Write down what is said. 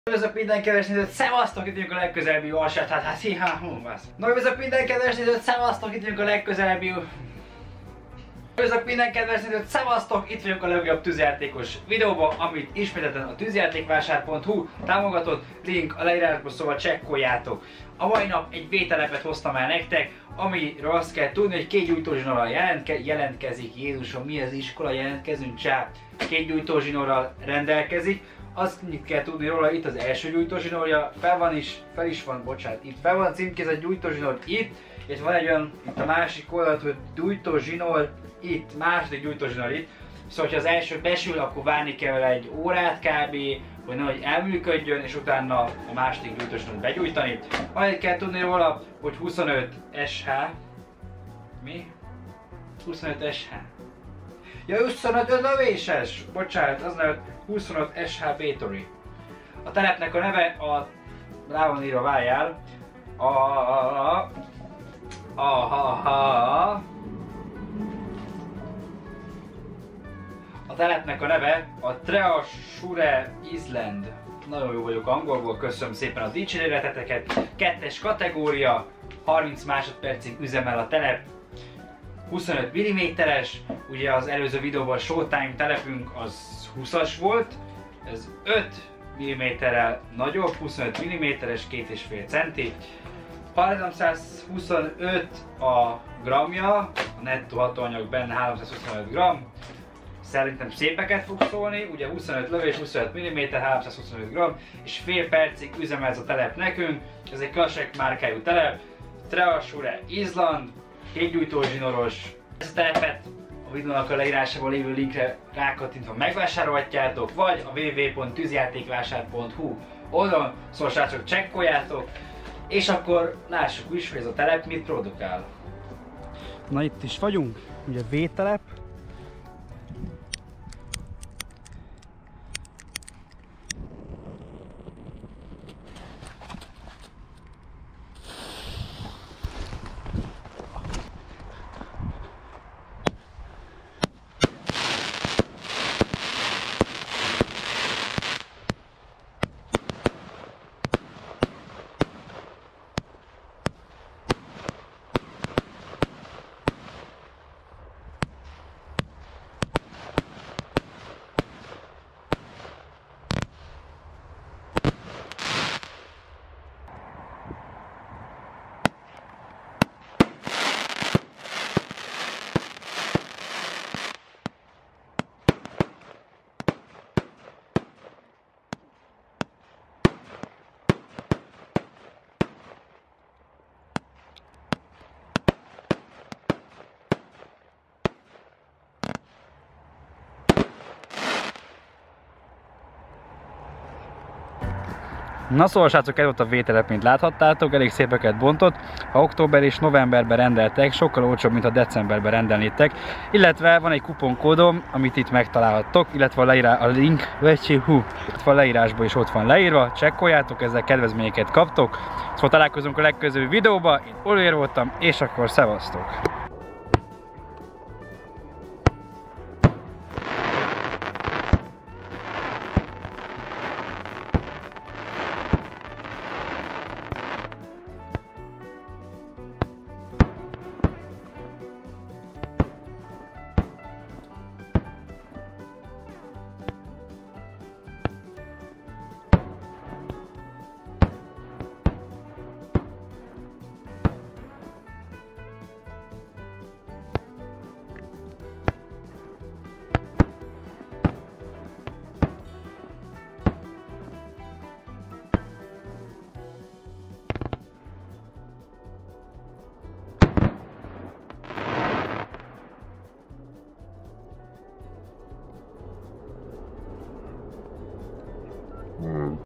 Üdvözlök minden kedves nézőt, szevasztok, itt vagyunk a legközelebbi alsát, Üdvözlök minden kedves nézőt, szevasztok, itt vagyunk a legközelebbi Üdvözlök minden kedves nézőt, szevasztok, itt vagyunk a legjobb tűzjátékos videóban, amit ismételten a tűzjátékvásár.hu támogatott, link a leírásban, szóval csekkoljátok. A mai nap egy V-telepet hoztam el nektek, amiről azt kell tudni, hogy két gyújtózsinórral jelentkezik. Jézusom, mi az iskola, jelentkezünk, csá, két gyújtózsinórral rendelkezik. Azt mit kell tudni róla, itt az első gyújtózsinórja, fel van címkézett gyújtózsinór itt, és van egy olyan, itt a másik oldalt, hogy gyújtózsinór itt, második gyújtózsinór itt. Szóval, ha az első besül, akkor várni kell vele egy órát kb, hogy nehogy elműködjön, és utána a második gyújtózsinórt begyújtani. Annyit kell tudni róla, hogy 25 SH. Mi? 25 SH. Ja, 25 lövéses! Bocsánat, az nevet 25 SH Baitory. A telepnek a neve rá van írva, várjál. A telepnek a neve a Treasure Island. Nagyon jó vagyok angolból, köszönöm szépen a dicséreteteket. 2-es kategória, 30 másodpercig üzemel a telep. 25 mm-es, ugye az előző videóban a Showtime telepünk az 20-as volt, ez 5 mm-rel nagyobb, 25 mm-es, 2,5 cm. 325 a gramja, a nettó hatóanyag benne 325 g. Szerintem szépeket fog szólni, ugye 25 lövés, 25 mm, 325 g, és fél percig üzemel ez a telep nekünk. Ez egy klassik márkájú telep, Treasure Island, két gyújtózsinóros. Ezt a telepet a videónak a leírásában lévő linkre rákattintva megvásárolhatjátok, vagy a www.tűzjátékvásár.hu oldalon, szóval srácok, csekkoljátok, és akkor lássuk is, hogy ez a telep mit produkál. Na, itt is vagyunk, ugye V-telep. Na szóval srácok, ez volt a V-telep, mint láthattátok, elég szépeket bontott. Ha október és novemberben rendeltek, sokkal olcsóbb, mint ha decemberben rendelnétek. Illetve van egy kuponkódom, amit itt megtalálhattok, illetve a link, illetve a leírásban is ott van leírva. Csekkoljátok, ezzel kedvezményeket kaptok. Szóval találkozunk a legközelebbi videóban, én Oliver voltam, és akkor szevasztok!